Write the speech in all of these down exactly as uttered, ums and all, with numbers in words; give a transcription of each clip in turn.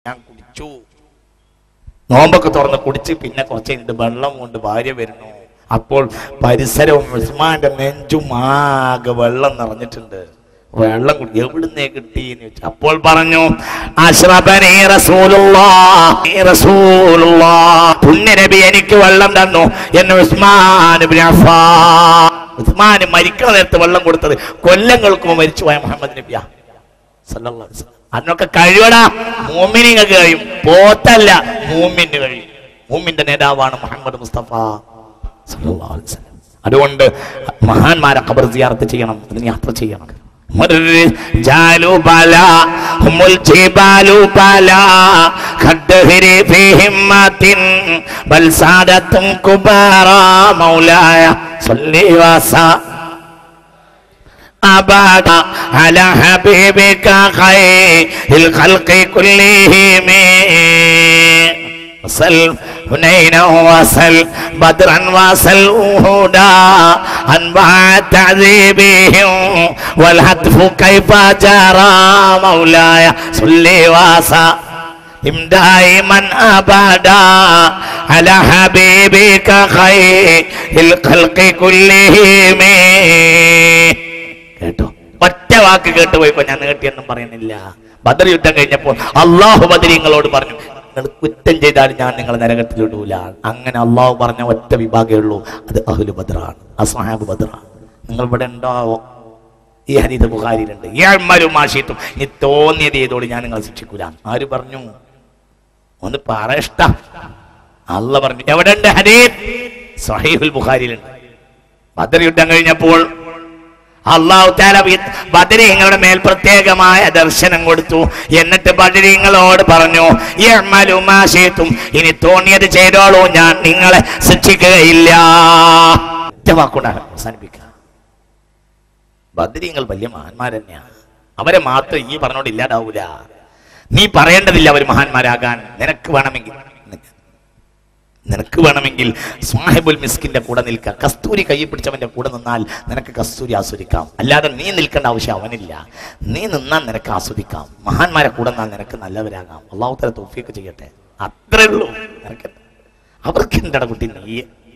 ഞാൻ കുടിച്ചു. നോമ്പൊക്കെ തുറന്ന് കുടിച്ച് പിന്നെ കുറച്ച് കഴിഞ്ഞിട്ട് വെള്ളം കൊണ്ട് ഭാര്യ വരുന്നു. അപ്പോൾ പരിസരവും ഉസ്മാന്റെ നെഞ്ചും ആകെ വെള്ളം നിറഞ്ഞിട്ടുണ്ട്. വെള്ളം കുടി എവിടുന്നേ കിട്ടിയെന്ന് ചോദിച്ചു. അപ്പോൾ പറഞ്ഞു അശ്റബനി റസൂലുള്ളാഹി റസൂലുള്ളാഹ്, പുണ്യനബി എനിക്ക് വെള്ളം തന്നു എന്ന് ഉസ്മാൻ ഇബ്നു അഫ്ഫാൻ. ഉസ്മാൻ മരിക്കുന്ന നേരത്ത് വെള്ളം കൊടുത്തത് കൊല്ലങ്ങൾക്ക് മുമ്പ് മരിച്ചുപോയ മുഹമ്മദ് നബിയാ സല്ലല്ലാഹു അലൈഹി വസല്ലം. അതിനൊക്കെ കഴിവടാ, മൂമിനിങ്ങൾക്ക് കഴിയും, പോത്തല്ല മൂമിന് കഴിയും. മൂമിന്റെ നേതാവാണ് മുഹമ്മദ് മുസ്തഫ സല്ലല്ലാഹു അലൈഹി വസല്ലം. അതുകൊണ്ട് മഹാന്മാരെ ഖബർ സിയാറത്ത് ചെയ്യണം, അതിന് യാത്ര ചെയ്യണം. ജാലു ബലാ ഹുമുൽ ജിബാലു ബലാ ഖദ്ദഹരി ഫീ ഹിമ്മത്തിൻ ബൽ സാദത്തും കുബാറാ മൗലായ സല്ലി വസാ അബാദ അലാ ഹബീബിക ഖൈറിൽ ഖൽഖി കുല്ലിഹിം വസൽ ഹുനൈന വസൽ ബദ്റൻ വസൽ ഉഹുദാ അൻബഅ തഅദീബിഹിം വൽ ഹത്ഫു കൈഫ ജറാ മൗലായ സല്ലി വസാ ഇം ദായിമൻ അബദാ അലാ ഹബീബിക ഖൈറിൽ ഖൽഖി കുല്ലിഹിം. കേട്ടോ, ഒറ്റ വാക്ക് കേട്ടുപോയിപ്പോ ഞാൻ നീട്ടിയൊന്നും പറയുന്നില്ല. ബദർ യുദ്ധം കഴിഞ്ഞപ്പോൾ അള്ളാഹു ബദരീങ്ങളോട് പറഞ്ഞു, നിങ്ങൾ കുറ്റം ചെയ്താൽ ഞാൻ നിങ്ങളെ നരകത്തിൽ ഇടൂല. അങ്ങനെ അള്ളാഹു പറഞ്ഞ ഒറ്റ വിഭാഗമേ ഉള്ളൂ, അത് അഹ്ലു ബദറാണ്, അസ്ഹാബ് ബദറാണ്. നിങ്ങൾ ഇവിടെ ഉണ്ടാവോ? ഈ ഹദീസ് ബുഖാരിയിലുണ്ട്. യഅ്മലു മാ ശിഅ്തും, നീ തോന്നിയത് ചെയ്തോളൂ, ഞാൻ നിങ്ങളെ ശിക്ഷിക്കൂല. ആര് പറഞ്ഞു? ഒന്ന് പറയഷ്ട. അള്ളാഹ് പറഞ്ഞു. എവിടെ ഉണ്ട് ഹദീസ്? സ്വഹീഹുൽ ബുഖാരിയിലുണ്ട്. ബദർ യുദ്ധം കഴിഞ്ഞപ്പോൾ അല്ലാഹു തആല ബദരീങ്ങളുടെ മേൽ പ്രത്യേകമായ ദർശനം കൊടുത്തു. എന്നിട്ട് ബദരീങ്ങളോട് പറഞ്ഞു, യഅ്മലു മാ ശിഅ്തും, ഇനി തോന്നിയത് ചെയ്തോളൂ, ഞാൻ നിങ്ങളെ ശിക്ഷിക്കുകയില്ല. ഒറ്റ വാക്കുകൊണ്ടാണ് അവസാനിപ്പിക്കുക. ബദരീങ്ങൾ വലിയ മഹാന്മാർ തന്നെയാണ്. അവരെ മാത്രം ഈ പറഞ്ഞോണ്ട് ഇല്ലാതാവൂല. നീ പറയേണ്ടതില്ല അവർ മഹാന്മാരാകാൻ. നിനക്ക് വേണമെങ്കിൽ നിനക്ക് വേണമെങ്കിൽ സാഹിബുൽ മിസ്കിന്റെ കൂടെ നിൽക്കാം. കസ്തൂരി കൈ പിടിച്ചവന്റെ കൂടെ നിന്നാൽ നിനക്ക് കസ്തൂരി ആസ്വദിക്കാം. അല്ലാതെ നീ നിൽക്കേണ്ട ആവശ്യം അവനില്ല. നീ നിന്നാൽ നിനക്ക് ആസ്വദിക്കാം. മഹാന്മാരെ കൂടെ നിന്നാൽ നിനക്ക് നല്ലവരാകാം. അള്ളാഹു തആല തൗഫീഖ് ചെയ്യട്ടെ. അത്രേ ഉള്ളൂ. നിനക്ക് അവർക്ക് എന്താ കുട്ടി? നീ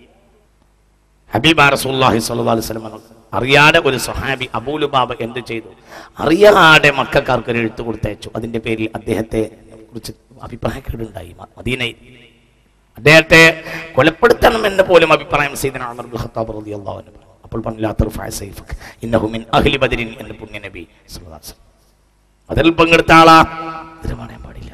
ഹബീബ റസൂലുള്ളാഹി സ്വല്ലല്ലാഹു അലൈഹി വസല്ലം അറിയാതെ ഒരു സ്വഹാബി അബൂ ലുബാബ എന്ത് ചെയ്തു? അറിയാതെ മക്കക്കാർക്ക് ഒരു എഴുത്ത് കൊടുത്തയച്ചു. അതിന്റെ പേരിൽ അദ്ദേഹത്തെ കുറിച്ച് അഭിപ്രായക്കേടുണ്ടായി. മദീനയിൽ അദ്ദേഹത്തെ കൊലപ്പെടുത്തണം എന്ന് പോലും അഭിപ്രായം സയ്യിദുനാ ഉമർ ഇബ്നുൽ ഖത്താബ് റളിയല്ലാഹു അൻഹു പറഞ്ഞു. അപ്പോൾ പറഞ്ഞു, ലാ തർഫഅ സൈഫക ഇന്നഹു മിൻ അഹ്ലി ബദരിൻ എന്ന് പുണ്യ നബി സ്വല്ലല്ലാഹു അലൈഹി വസല്ലം. അതിൽ പങ്കെടുത്ത ആളാ, ഇത് പറയാൻ പാടില്ല.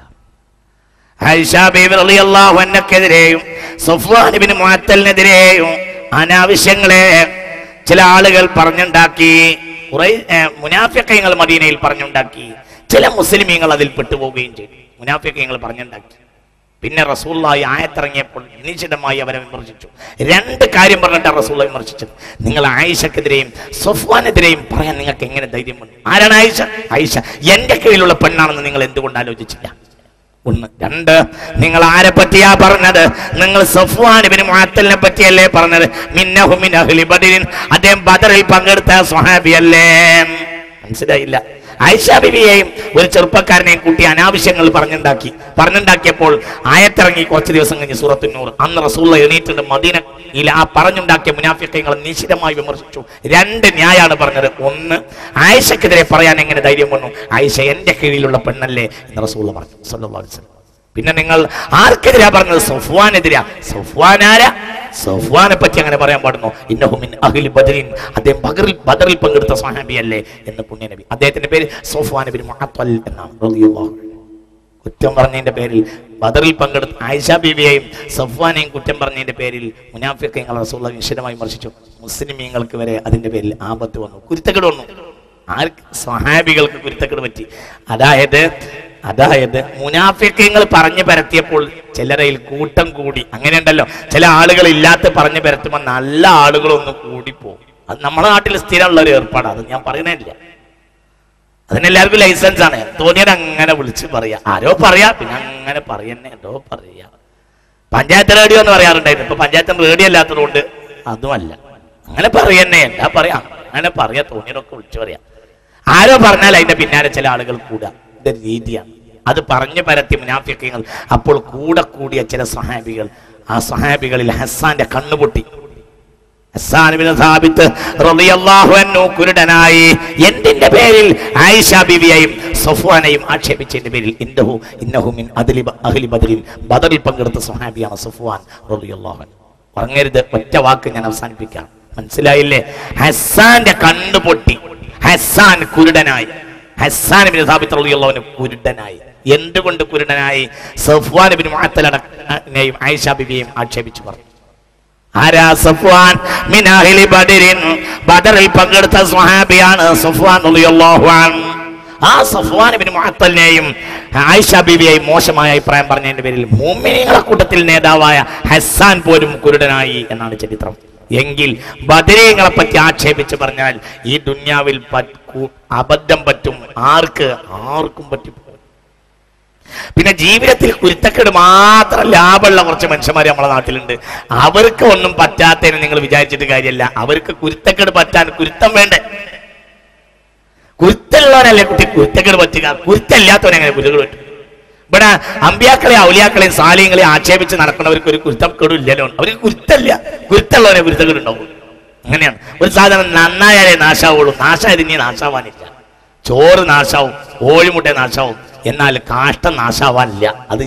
ആയിഷ ബീവി റളിയല്ലാഹു അൻഹക്കെതിരെയും സഫ്വാൻ ഇബ്നു മുഅത്തലിനെതിരെയും അനാവശ്യങ്ങളെ ചില ആളുകൾ പറഞ്ഞുണ്ടാക്കി. കുറെ മുനാഫിഖീങ്ങൾ മദീനയിൽ പറഞ്ഞുണ്ടാക്കി. ചില മുസ്ലിമീങ്ങൾ അതിൽ പെട്ടുപോവുകയും ചെയ്തു. മുനാഫിഖീങ്ങൾ പറഞ്ഞുണ്ടാക്കി. പിന്നെ റസൂലുള്ളാഹി ആയത്തിറങ്ങിയപ്പോൾ നിശ്ചിതമായി അവരെ വിമർശിച്ചു. രണ്ട് കാര്യം പറഞ്ഞിട്ടാണ് റസൂലുള്ളാഹി വിമർശിച്ചത്. നിങ്ങൾ ആയിഷക്കെതിരെയും സഫ്വാനെതിരെയും പറയാൻ നിങ്ങൾക്ക് എങ്ങനെ ധൈര്യം വന്നു? ആരാണ് ആയിഷ? ആയിഷ എന്റെ കീഴിലുള്ള പെണ്ണാണെന്ന് നിങ്ങൾ എന്തുകൊണ്ട് ആലോചിച്ചില്ല? ഒന്ന്. രണ്ട്, നിങ്ങൾ ആരെ പറ്റിയാ പറഞ്ഞത്? നിങ്ങൾ സഫ്വാൻ ഇബ്നു മുഅത്തലിനെ പറ്റിയല്ലേ പറഞ്ഞത്? മിന്നഹു മിൻ അഹ്ലി ബദരിൻ, അദ്ദേഹം ബദറിൽ പങ്കെടുത്ത സ്വഹാബിയല്ലേ? മനസ്സിലായില്ല. ആയിഷ ബിബിയെയും ഒരു ചെറുപ്പക്കാരനെയും കൂട്ടി അനാവശ്യങ്ങൾ പറഞ്ഞുണ്ടാക്കി. പറഞ്ഞുണ്ടാക്കിയപ്പോൾ ആയത്തിറങ്ങി കുറച്ച് ദിവസം കഴിഞ്ഞ് സൂറത്തുൻ നൂർ. അന്ന് റസൂലുള്ളാഹി എണീറ്റിട്ട് മദീനയിൽ ആ പറഞ്ഞുണ്ടാക്കിയ മുനാഫിഖീങ്ങളെ നിശിതമായി വിമർശിച്ചു. രണ്ട് ന്യായാണ് പറഞ്ഞത്. ഒന്ന്, ആയിഷക്കെതിരെ പറയാൻ എങ്ങനെ ധൈര്യം വന്നു? ആയിഷ എന്റെ കീഴിലുള്ള പെണ്ണല്ലേ എന്ന് റസൂലുള്ളാഹി പറഞ്ഞു സ്വല്ലല്ലാഹു അലൈഹി വസല്ലം. പിന്നെ നിങ്ങൾ ആർക്കെതിരാ പറഞ്ഞത്? സഫ്വാനെതിരാ. സഫ്വാനാരാ? സഫ്വാനെ പറ്റി അങ്ങനെ പറയാൻ പാടുന്നു? ഇന്നഹു മിൻ അഹ്ലി ബദരിൻ, അദ്ദേഹം ബദറിൽ ബദറിൽ പങ്കെടുത്ത സ്വഹാബിയല്ലേ എന്ന് പുണ്യ നബി. അദ്ദേഹത്തിന്റെ പേര് സഫ്വാൻ ഇബ്നു മുഅത്തൽ എന്നാണ് റളിയല്ലാഹു അൻഹു. കുറ്റം പറഞ്ഞതിന്റെ പേരിൽ ബദറിൽ പങ്കെടുത്ത ആയിഷ ബീവിയെയും സഫ്വാനെയും കുറ്റം പറഞ്ഞതിന്റെ പേരിൽ മുനാഫിഖീങ്ങൾ റസൂലുള്ളാഹി വിശദമായി വിമർശിച്ചു. മുസ്ലിമീങ്ങൾക്ക് വരെ അതിന്റെ പേരിൽ ആപത്ത് വന്നു, കുരുത്തക്കേട് വന്നു. ആർക്ക്? സ്വഹാബികൾക്ക് കുരുത്തക്കേട് പറ്റി. അതായത് അതായത് മുനാഫിഖീങ്ങൾ പറഞ്ഞു പരത്തിയപ്പോൾ ചിലരയിൽ കൂട്ടം കൂടി. അങ്ങനെയുണ്ടല്ലോ, ചില ആളുകൾ ഇല്ലാത്ത പറഞ്ഞു പരത്തുമ്പോൾ നല്ല ആളുകളൊന്നും കൂടിപ്പോകും. അത് നമ്മുടെ നാട്ടിൽ സ്ഥിരമുള്ള ഒരു ഏർപ്പാടാണ്. അത് ഞാൻ പറയുന്നില്ല. അതിനെല്ലാവർക്കും ലൈസൻസ് ആണ്. തോന്നിയത് അങ്ങനെ വിളിച്ച് പറയാ. ആരോ പറയാ, പിന്നെ അങ്ങനെ പറയുന്നേ എന്തോ പറയാ. പഞ്ചായത്ത് റേഡിയോ എന്ന് പറയാറുണ്ടായിരുന്നു. ഇപ്പൊ പഞ്ചായത്ത് റേഡിയോ അല്ലാത്തതുകൊണ്ട് അതുമല്ല. അങ്ങനെ പറയുന്നേ എന്താ പറയാ, അങ്ങനെ പറയാ, തോന്നിയതൊക്കെ വിളിച്ചു പറയാ. ആരോ പറഞ്ഞാൽ അതിന്റെ പിന്നാലെ ചില ആളുകൾ കൂടുക. ഇതൊരു രീതിയാണ്. അത് പറഞ്ഞു പരത്തി മുനാഫിഖീങ്ങൾ. അപ്പോൾ കൂടെ കൂടിയ ചില സ്വഹാബികൾ, ആ സ്വഹാബികളിൽ ഹസ്സാന്റെ കണ്ണുപൊട്ടി. ഹസ്സാൻ ഇബ്നു സാബിത്ത് റളിയല്ലാഹു അൻഹു കുരുടനായി എന്തിന്റെ പേരിൽ? ആയിഷ ബീവിയെയും സഫ്വാനെയും ആക്ഷേപിച്ചതിന്റെ പേരിൽ. ഇന്നഹു ഇന്നഹു മിൻ അദ്ലി അഹ്ലി ബദറിൽ, ബദറിൽ പങ്കെടുത്ത സ്വഹാബിയാണ് സഫ്വാൻ റളിയല്ലാഹു അൻഹു. പറഞ്ഞരുത്, ഒറ്റ വാക്ക് ഞാൻ അവസാനിപ്പിക്കാം. മനസ്സിലായില്ലേ? ഹസ്സാന്റെ കണ്ണു പൊട്ടി, ഹസ്സാൻ കുരുടനായി. ഹസ്സാൻ ഇബ്നു സാബിത്ത് റളിയല്ലാഹു അൻഹു കുരുടനായി. എന്തുകൊണ്ട് കുരുടനായി? സഫ്വാൻ ഇബ്നു മുഅത്തലിനെയും ആയിഷ ബീവിയെയും ആക്ഷേപിച്ചു പറഞ്ഞു. ആരാ? സഫ്വാൻ മിൻ അഹ്ലി ബദറിൻ, ബദറിൽ പങ്കെടുത്ത സ്വഹാബിയാണ് സഫ്വാൻ റളിയല്ലാഹു അൻഹു. ആ സഫ്വാൻ ഇബ്നു മുഅത്തലിനെയും ആയിഷ ബീവിയെയും മോശമായ അഭിപ്രായം പറഞ്ഞതിന്റെ പേരിൽ മുഅ്മിനീങ്ങളുടെ കൂട്ടത്തിൽ നേതാവായ ഹസ്സാൻ പോലും കുരുടനായി എന്നാണ് ചരിത്രം. എങ്കിൽ ബദരീങ്ങളെ പറ്റി ആക്ഷേപിച്ച് പറഞ്ഞാൽ ഈ ദുന്യാവിൽ അബദ്ധം പറ്റും. ആർക്ക്? ആർക്കും പറ്റും. പിന്നെ ജീവിതത്തിൽ കുരുത്തക്കേട് മാത്രം ലാഭമുള്ള കുറച്ച് മനുഷ്യന്മാർ നമ്മളെ നാട്ടിലുണ്ട്. അവർക്ക് ഒന്നും പറ്റാത്തതിന് നിങ്ങൾ വിചാരിച്ചിട്ട് കാര്യമല്ല. അവർക്ക് കുരുത്തക്കേട് പറ്റാൻ കുരുത്തം വേണ്ടേ? കുരുത്തുള്ളവനല്ലേ കുട്ടി കുരുത്തക്കേട് പറ്റുക? കുരുത്തല്ലാത്തവനെങ്ങനെ കുരുത്തക്കേട് പറ്റും? ഇവിടെ അമ്പിയാക്കളെയും ഔലിയാക്കളെയും സാലിഹ്യങ്ങളെയും ആക്ഷേപിച്ച് നടക്കുന്നവർക്ക് ഒരു കുരുത്തക്കേടും ഇല്ലല്ലോ. അവർക്ക് കുരുത്തല്ല. കുരുത്തുള്ളവരെ കുരുത്തക്കേട് ഉണ്ടാവും. അങ്ങനെയാണ്. ഒരു സാധനം നന്നായാലേ നാശാവുള്ളൂ. നാശായത് ഇനി നാശാവാനില്ല. ചോറ് നാശാവും, കോഴിമുട്ട നാശാവും, എന്നാൽ കാഷ്ടം നാശാവാനില്ല. അത്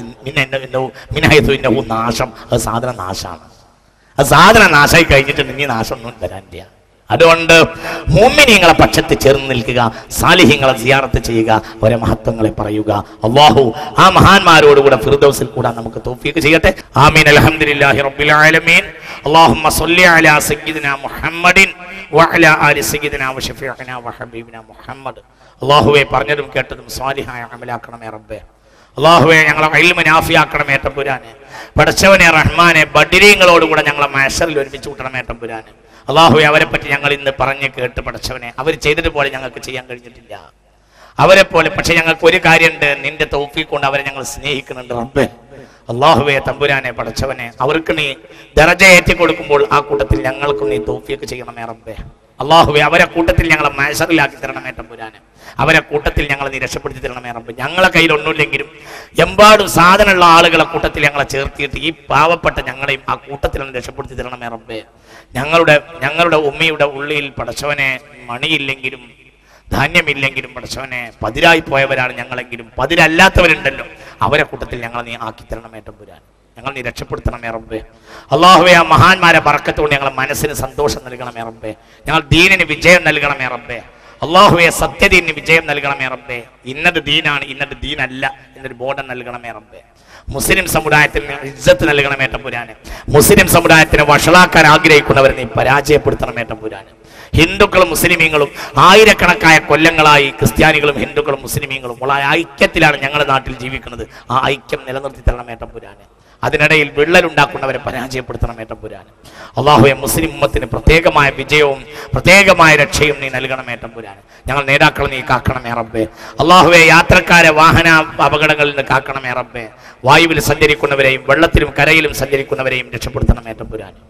മിനഹൈതു നാശം. അത് സാധനം നാശാണ്. അത് സാധനം നാശമായി കഴിഞ്ഞിട്ടുണ്ട്, ഇനി നാശം ഒന്നും വരാനില്ല. അതുകൊണ്ട് മുഅ്മിനീങ്ങളെ പക്ഷത്ത് ചേർന്ന് നിൽക്കുക, സാലിഹീങ്ങളെ സിയാറത്ത് ചെയ്യുക, അവരെ മഹത്വങ്ങളെ പറയുക. അല്ലാഹു ആ മഹാന്മാരോടുകൂടെ ഫിർദൗസിൽ കൂടാൻ നമുക്ക് തൗഫീഖ് ചെയ്യട്ടെ. ആമീൻ. അൽഹംദുലില്ലാഹി റബ്ബിൽ ആലമീൻ. അല്ലാഹുമ്മ സ്വല്ലി അലാ സയ്യിദിനാ മുഹമ്മദിൻ വഅലാ ആലി സയ്യിദിനാ വശഫീഇനാ വഹബീബിനാ മുഹമ്മദ്. അല്ലാഹുവേ, പറഞ്ഞതും കേട്ടതും സ്വാലിഹായ അമലാക്കണമേ റബ്ബേ. അല്ലാഹുവേ, ഞങ്ങളെ ഇൽമ നാഫിയാക്കണമേ തമ്പുരാനെ. പടച്ചവനെ റഹ്മാനെ, ബദരീങ്ങളോടുകൂടെ ഞങ്ങളെ മഹ്ശറിൽ ഒരുമിച്ച് കൂട്ടണമേ തമ്പുരാനെ. അല്ലാഹുവേ, അവരെ പറ്റി ഞങ്ങൾ ഇന്ന് പറഞ്ഞ് കേട്ട് പടച്ചവനെ, അവർ ചെയ്തതുപോലെ ഞങ്ങൾക്ക് ചെയ്യാൻ കഴിഞ്ഞിട്ടില്ല അവരെ പോലെ. പക്ഷെ ഞങ്ങൾക്ക് ഒരു കാര്യമുണ്ട്, നിന്റെ തൗഫീഖ് കൊണ്ട് അവരെ ഞങ്ങൾ സ്നേഹിക്കുന്നുണ്ട് റബ്ബേ. അല്ലാഹുവേ തമ്പുരാനെ, പടച്ചവനെ, അവർക്ക് നീ ദറജ ഏറ്റി കൊടുക്കുമ്പോൾ ആ കൂട്ടത്തിൽ ഞങ്ങൾക്കും നീ തൗഫീഖ് ചെയ്യണമേ റബ്ബേ. അല്ലാഹുവേ, അവരെ കൂട്ടത്തിൽ ഞങ്ങളെ മഹ്ശറിലാക്കി തരണമേ തമ്പുരാനെ. അവരെ കൂട്ടത്തിൽ ഞങ്ങളെ നീ രക്ഷപ്പെടുത്തി തരണമേ റബ്ബേ. ഞങ്ങളെ കയ്യിൽ ഒന്നുമില്ലെങ്കിലും എമ്പാടും സാധനമുള്ള ആളുകളെ കൂട്ടത്തിൽ ഞങ്ങളെ ചേർത്തിയിട്ട് ഈ പാവപ്പെട്ട ഞങ്ങളെയും ആ കൂട്ടത്തിൽ രക്ഷപ്പെടുത്തി തരണമേ റബ്ബേ. ഞങ്ങളുടെ ഞങ്ങളുടെ ഉമ്മയുടെ ഉള്ളിൽ പടച്ചവനെ മണിയില്ലെങ്കിലും ധാന്യമില്ലെങ്കിലും പടച്ചവനെ പതിരായി പോയവരാണ് ഞങ്ങളെങ്കിലും പതിരല്ലാത്തവരുണ്ടല്ലോ, അവരെ കൂട്ടത്തിൽ ഞങ്ങളെ നീ ആക്കി തരണമേ തമ്പുരാൻ. ഞങ്ങൾ നീ രക്ഷപ്പെടുത്തണമേ റബ്ബേ. അല്ലാഹുവേ, ആ മഹാന്മാരെ ബറക്കത്തോട് ഞങ്ങളെ മനസ്സിന് സന്തോഷം നൽകണമേ റബ്ബേ. ഞങ്ങൾ ദീനിന് വിജയം നൽകണമേ റബ്ബേ. അല്ലാഹുവേ, സത്യദീനിന് വിജയം നൽകണമേ റബ്ബേ. ഇന്നത് ദീനാണ്, ഇന്നത് ദീനല്ല എന്നൊരു ബോധം നൽകണമേ റബ്ബേ. മുസ്ലിം സമുദായത്തിന് ഇജ്ജത്ത് നൽകണമേ തമ്പുരാനെ. മുസ്ലിം സമുദായത്തിന് വഷളാക്കാൻ ആഗ്രഹിക്കുന്നവരെ നീ പരാജയപ്പെടുത്തണമേ തമ്പുരാനെ. ഹിന്ദുക്കളും മുസ്ലിമീങ്ങളും ആയിരക്കണക്കായ കൊല്ലങ്ങളായി ക്രിസ്ത്യാനികളും ഹിന്ദുക്കളും മുസ്ലിമീങ്ങളും ഉള്ള ഐക്യത്തിലാണ് ഞങ്ങളുടെ നാട്ടിൽ ജീവിക്കുന്നത്. ആ ഐക്യം നിലനിർത്തി തരണമേ തമ്പുരാനെ. അതിനിടയിൽ വിള്ളലുണ്ടാക്കുന്നവരെ പരാജയപ്പെടുത്തണമേ തമ്പുരാനെ. അല്ലാഹുവേ, മുസ്ലിം ഉമ്മത്തിന് പ്രത്യേകമായ വിജയവും പ്രത്യേകമായ രക്ഷയും നീ നൽകണമേ തമ്പുരാനെ. ഞങ്ങൾ നേതാക്കളെ നീ കാക്കണമേ റബ്ബേ. അല്ലാഹുവേ, യാത്രക്കാരെ വാഹന അപകടങ്ങളിൽ നിന്ന് കാക്കണമേ റബ്ബേ. വായുവിൽ സഞ്ചരിക്കുന്നവരെയും വെള്ളത്തിലും കരയിലും സഞ്ചരിക്കുന്നവരെയും രക്ഷപ്പെടുത്തണമേ തമ്പുരാനെ.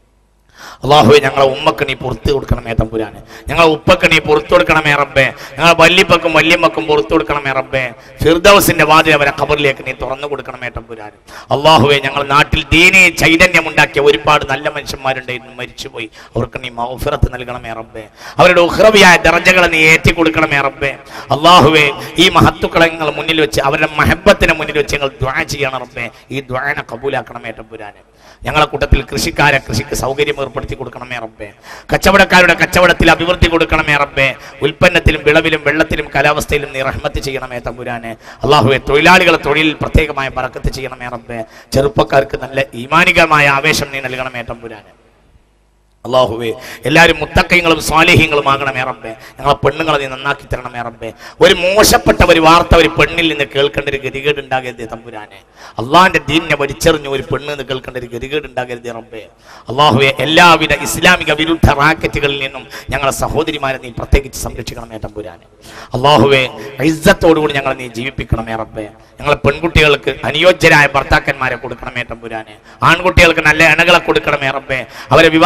അല്ലാഹുവേ, ഞങ്ങളെ ഉമ്മക്ക് നീ പുറത്തു കൊടുക്കണമേ തമ്പുരാനെ. ഞങ്ങളെ ഉപ്പക്ക് നീ പുറത്തു കൊടുക്കണമേ റബ്ബേ. ഞങ്ങളെ വല്യപ്പക്കും വല്യമ്മക്കും പുറത്തു കൊടുക്കണമേ റബ്ബേ. ഫിർദൗസിന്റെ വാതിൽ അവരെ ഖബറിലേക്ക് നീ തുറന്നു കൊടുക്കണമേ തമ്പുരാനെ. അല്ലാഹുവേ, ഞങ്ങൾ നാട്ടിൽ ദീനീ ചൈതന്യമുണ്ടാക്കിയ ഒരുപാട് നല്ല മനുഷ്യന്മാരുണ്ടായിരുന്നു, മരിച്ചുപോയി. അവർക്ക് നീ മഗ്ഫിറത്ത് നൽകണമേ റബ്ബേ. അവരുടെ ഉഖ്റവിയായ ദറജകളെ നീ ഏറ്റി കൊടുക്കണമേ റബ്ബേ. അല്ലാഹുവേ, ഈ മഹത്തുക്കളെ ഞങ്ങൾ മുന്നിൽ വെച്ച് അവരുടെ മഹബത്തിനെ മുന്നിൽ വെച്ച് ഞങ്ങൾ ദുആ ചെയ്യണം റബ്ബേ. ഈ ദുആനെ കബൂലാക്കണമേ തമ്പുരാനെ. ഞങ്ങളെ കൂട്ടത്തിൽ കൃഷിക്കാരെ കൃഷിക്ക് സൗകര്യം ഏർപ്പെടുത്തി കൊടുക്കണമേ റബ്ബേ. കച്ചവടക്കാരുടെ കച്ചവടത്തിൽ അഭിവൃദ്ധി കൊടുക്കണമേ റബ്ബേ. ഉൽപ്പന്നത്തിലും വിളവിലും വെള്ളത്തിലും കാലാവസ്ഥയിലും നീ റഹ്മത്ത് ചെയ്യണമേ തമ്പുരാനെ. അല്ലാഹുവേ, തൊഴിലാളികളെ തൊഴിലിൽ പ്രത്യേകമായ ബറക്കത്ത് ചെയ്യണമേ റബ്ബേ. ചെറുപ്പക്കാർക്ക് നല്ല ഈമാനികമായ ആവേശം നീ നൽകണമേ തമ്പുരാനെ. അല്ലാഹുവേ, എല്ലാവരും മുത്തഖീങ്ങളും സ്വാലിഹീങ്ങളും ആകണമേ റബ്ബേ. ഞങ്ങളെ പെണ്ണുങ്ങളെ നീ നന്നാക്കി തരണമേ റബ്ബേ. ഒരു മോശപ്പെട്ട ഒരു വാർത്ത ഒരു പെണ്ണിൽ നിന്ന് കേൾക്കേണ്ട ഒരു ഗതികേട് ഉണ്ടാകരുത് തമ്പുരാനെ. അള്ളാഹിന്റെ ദീനിനെ വലിച്ചെറിഞ്ഞ ഒരു പെണ്ണിൽ നിന്ന് കേൾക്കേണ്ട ഒരു ഗതികേട് ഉണ്ടാകരുത് റബ്ബേ. അല്ലാഹുവേ, എല്ലാവിധ ഇസ്ലാമിക വിരുദ്ധ റാക്കറ്റുകളിൽ നിന്നും ഞങ്ങളെ സഹോദരിമാരെ നീ പ്രത്യേകിച്ച് സംരക്ഷിക്കണമേ തമ്പുരാനെ. അല്ലാഹുവേ, ഇസ്സത്തോടുകൂടി ഞങ്ങളെ നീ ജീവിപ്പിക്കണമേ റബ്ബേ. ഞങ്ങളെ പെൺകുട്ടികൾക്ക് അനുയോജ്യരായ ഭർത്താക്കന്മാരെ കൊടുക്കണമേ തമ്പുരാനെ. ആൺകുട്ടികൾക്ക് നല്ല ഇണകളെ കൊടുക്കണമേ റബ്ബേ. അവരെ വിവാഹം ചെയ്ത്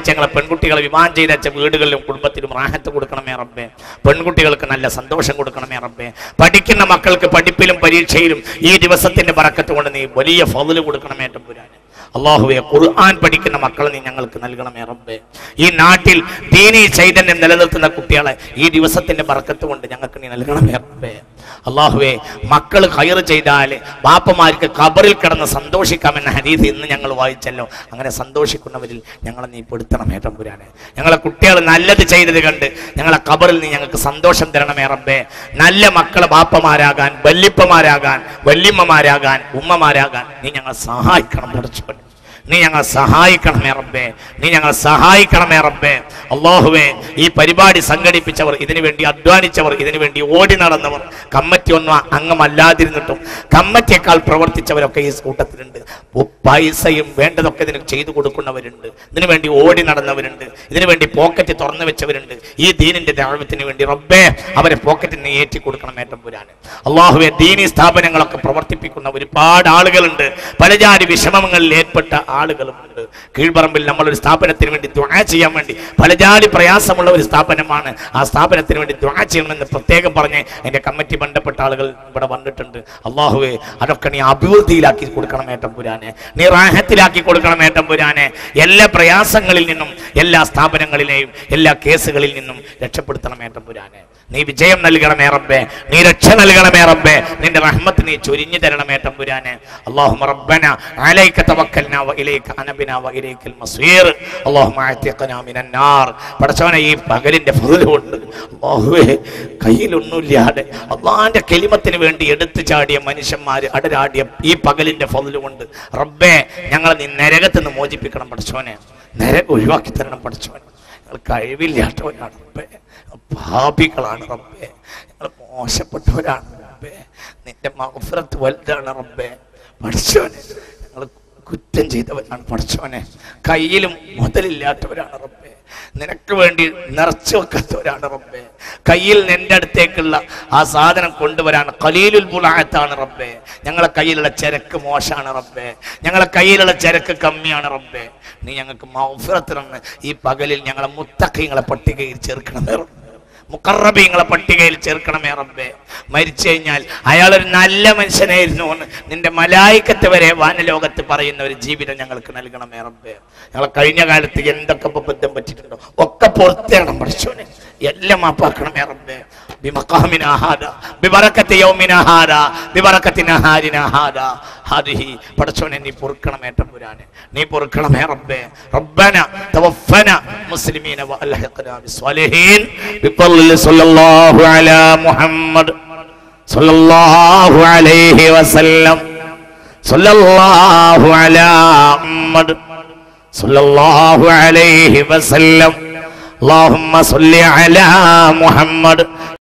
വെച്ച ഞങ്ങളെ പെൺകുട്ടികളെ വിവാഹം ചെയ്ത് വെച്ച വീടുകളിലും കുടുംബത്തിലും റാഹത്ത് കൊടുക്കണമേ റബ്ബേ. പെൺകുട്ടികൾക്ക് നല്ല സന്തോഷം കൊടുക്കണമേ റബ്ബേ. പഠിക്കുന്ന മക്കൾക്ക് പഠിപ്പിലും പരീക്ഷയിലും ഈ ദിവസത്തിന്റെ ബറക്കത്ത് കൊണ്ട് നീ വലിയ ഫള് കൊടുക്കണമേ തമ്പുരാനെ. അല്ലാഹുവേ, ഖുർആൻ പഠിക്കുന്ന മക്കളെ നീ ഞങ്ങൾക്ക് നൽകണമേ റബ്ബേ. ഈ നാട്ടിൽ ദീനീ ചൈതന്യം നിലനിർത്തുന്ന കുട്ടികളെ ഈ ദിവസത്തിന്റെ ബറക്കത്ത് കൊണ്ട് ഞങ്ങൾക്ക് നീ നൽകണമേ റബ്ബേ. അല്ലാഹുവേ, മക്കൾ ഖൈർ ചെയ്താൽ ബാപ്പമാർക്ക് ഖബറിൽ കിടന്ന് സന്തോഷിക്കാമെന്ന ഹദീസ് ഇന്ന് ഞങ്ങൾ വായിച്ചല്ലോ. അങ്ങനെ സന്തോഷിക്കുന്നവരിൽ ഞങ്ങളെ നീ പെടുത്തണമേ തമ്പുരാനെ. ഞങ്ങളെ കുട്ടികൾ നല്ലത് ചെയ്തത് കണ്ട് ഞങ്ങളെ ഖബറിൽ നീ ഞങ്ങൾക്ക് സന്തോഷം തരണമേ റബ്ബേ. നല്ല മക്കളെ ബാപ്പമാരാകാൻ, വല്യപ്പമാരാകാൻ, വല്യമ്മമാരാകാൻ, ഉമ്മമാരാകാൻ നീ ഞങ്ങളെ സഹായിക്കണം പഠിച്ചു. നീ ഞങ്ങൾ സഹായിക്കണമേ റബ്ബേ. നീ ഞങ്ങൾ സഹായിക്കണമേ റബ്ബേ. അല്ലാഹുവേ, ഈ പരിപാടി സംഘടിപ്പിച്ചവർ, ഇതിനു വേണ്ടി അധ്വാനിച്ചവർ, ഇതിനു വേണ്ടി ഓടി നടന്നവർ, കമ്മിറ്റി ഒന്നും അംഗമല്ലാതിരുന്നിട്ടും കമ്മിറ്റിയേക്കാൾ പ്രവർത്തിച്ചവരൊക്കെ ഈ കൂട്ടത്തിലുണ്ട്. പൈസയും വേണ്ടതൊക്കെ ഇതിന് ചെയ്തു കൊടുക്കുന്നവരുണ്ട്. ഇതിനു വേണ്ടി ഓടി നടന്നവരുണ്ട്. ഇതിനു വേണ്ടി പോക്കറ്റ് തുറന്നു വെച്ചവരുണ്ട്. ഈ ദീനിന്റെ ദഅവത്തിന് വേണ്ടി റബ്ബേ അവരെ പോക്കറ്റിന് ഏറ്റി കൊടുക്കണമേ തമ്പുരാനെ. അല്ലാഹുവേ, ദീനീ സ്ഥാപനങ്ങളൊക്കെ പ്രവർത്തിപ്പിക്കുന്ന ഒരുപാട് ആളുകളുണ്ട്. പലജാതി വിഷമങ്ങളിൽ ഏർപ്പെട്ട ആളുകളുമുണ്ട്. കീഴ്പറമ്പിൽ നമ്മളൊരു സ്ഥാപനത്തിന് വേണ്ടി ദുആ ചെയ്യാൻ വേണ്ടി പലജാതി പ്രയാസമുള്ള ഒരു സ്ഥാപനമാണ്. ആ സ്ഥാപനത്തിന് വേണ്ടി ദുആ ചെയ്യണമെന്ന് പ്രത്യേകം പറഞ്ഞ് എൻ്റെ കമ്മിറ്റി ബന്ധപ്പെട്ട ആളുകൾ ഇവിടെ വന്നിട്ടുണ്ട്. അല്ലാഹുവേ, അതൊക്കെ നീ അഭിവൃദ്ധിയിലാക്കി കൊടുക്കണമേ തമ്പുരാനെ. നീ റാഹത്തിലാക്കി കൊടുക്കണമേ തമ്പുരാനെ. എല്ലാ പ്രയാസങ്ങളിൽ നിന്നും, എല്ലാ സ്ഥാപനങ്ങളിലെയും എല്ലാ കേസുകളിൽ നിന്നും രക്ഷപ്പെടുത്തണമേ തമ്പുരാനെ. നീ വിജയം നൽകണമേ റബ്ബേ. നീ രക്ഷ നൽകണമേ റബ്ബേ. നിന്റെ റഹ്മത്ത് നീ ചൊരിഞ്ഞു തരണമേ തമ്പുരാനെ. അല്ലാഹുമ്മ റബ്ബന അലൈക തവക്കൽനാ വ ഇലൈക അനബിനാ വ ഇലൈക്കൽ മസീർ. അല്ലാഹുമ്മ അഅതിഖനാ മിനൻ നാർ. പടച്ചവനെ, ഈ പകലിന്റെ ഫളലുണ്ട് അല്ലാഹുവേ, കയ്യിലൊന്നുമില്ലാതെ അല്ലാഹുവിന്റെ കലിമത്തിന് വേണ്ടി എടുത്തു ചാടിയ മനുഷ്യന്മാർ അടരാടിയ ഈ പകലിന്റെ ഫളലുകൊണ്ട് റബ്ബേ ഞങ്ങളെ നീ നരകത്തിൽ നിന്ന് മോചിപ്പിക്കണം പടച്ചവനെ. നരകം ഒഴിവാക്കി തരണം പടച്ചവനെ. ഞങ്ങൾ കഴിവില്ലാത്തവരാണ് റബ്ബേ, പാപികളാണ് റബ്ബേ, ഞങ്ങൾ മോശപ്പെട്ടവരാണ് റബ്ബേ. നിന്റെ മഗ്ഫിറത്ത് വലുതാണ് റബ്ബേ. പടച്ചവനെ, ഞങ്ങൾ കുറ്റം ചെയ്തവരാണ് പടച്ചവനെ. കയ്യിലും മുതലില്ലാത്തവരാണ് റബ്ബേ. നിനക്ക് വേണ്ടി നിറച്ചു വെക്കാത്തവരാണ് റബ്ബേ. കയ്യിൽ നിന്റെ അടുത്തേക്കുള്ള ആ സാധനം കൊണ്ടുവരാൻ ഖലീലുൽ ബുലാഅത്താണ് റബ്ബേ. ഞങ്ങളെ കയ്യിലുള്ള ചരക്ക് മോശമാണ് റബ്ബേ. ഞങ്ങളെ കയ്യിലുള്ള ചരക്ക് കമ്മിയാണ് റബ്ബേ. നീ ഞങ്ങൾക്ക് മഗ്ഫിറത്ത് തന്ന് ഈ പകലിൽ ഞങ്ങളെ മുത്തഖീങ്ങളെ പട്ടികയിൽ ചേർക്കണമേ റബ്ബേ. മുഖറബീങ്ങളെ പട്ടികയിൽ ചേർക്കണമേ റബ്ബേ. മരിച്ചു കഴിഞ്ഞാൽ അയാളൊരു നല്ല മനുഷ്യനായിരുന്നു എന്ന് നിന്റെ മലായിക്കത്ത് വരെ വാനലോകത്ത് പറയുന്ന ഒരു ജീവിതം ഞങ്ങൾക്ക് നൽകണമേ റബ്ബേ. ഞങ്ങളെ കഴിഞ്ഞ കാലത്ത് എന്തൊക്കെ ബന്ധം പറ്റിയിട്ടുണ്ടോ ഒക്കെ പുറത്തേണം പഠിച്ചോനെ. എല്ലാം മാപ്പാക്കണമേ റബ്ബേ. ബിമഖാമിനാ ഹാദാ ബിബറകത്തി യൗമിനാ ഹാദാ ബിബറകത്തി നഹാരിനാ ഹാദാ ഹാദിഹി. പടച്ചോനെ, നീ പൊറുക്കണമേ തമ്പുരാനെ. നീ പൊറുക്കണമേ റബ്ബേ. റബ്ബന തവഫന മുസ്ലിമീന വ അൽഹിഖനാ ബിസ്സാലിഹീൻ ബിഫളി സ്വല്ലല്ലാഹു അലാ മുഹമ്മദ് സ്വല്ലല്ലാഹു അലൈഹി വസല്ലം സ്വല്ലല്ലാഹു അലാ മുഹമ്മദ് സ്വല്ലല്ലാഹു അലൈഹി വസല്ലം. اللهم صل على محمد